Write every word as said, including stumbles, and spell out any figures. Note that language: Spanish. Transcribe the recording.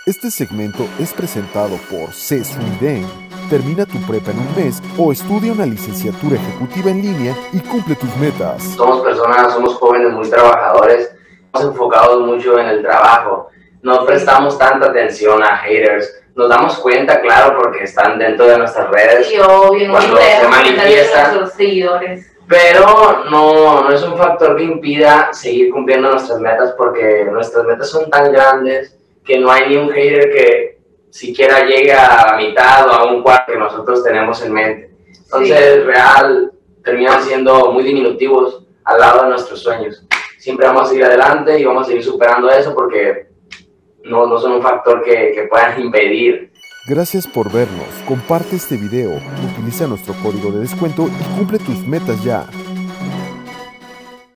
Este segmento es presentado por CESUIDEN. Termina tu prepa en un mes o estudia una licenciatura ejecutiva en línea y cumple tus metas. Somos personas, somos jóvenes muy trabajadores, estamos enfocados mucho en el trabajo. No prestamos tanta atención a haters. Nos damos cuenta, claro, porque están dentro de nuestras redes. Sí, obvio, cuando se manifiestan. Nuestros seguidores. Pero no, no es un factor que impida seguir cumpliendo nuestras metas, porque nuestras metas son tan grandes que no hay ni un hater que siquiera llegue a la mitad o a un cuarto que nosotros tenemos en mente. Entonces, sí. real, terminan siendo muy diminutivos al lado de nuestros sueños. Siempre vamos a seguir adelante y vamos a seguir superando eso porque no, no son un factor que, que puedan impedir. Gracias por vernos, comparte este video, utiliza nuestro código de descuento y cumple tus metas ya.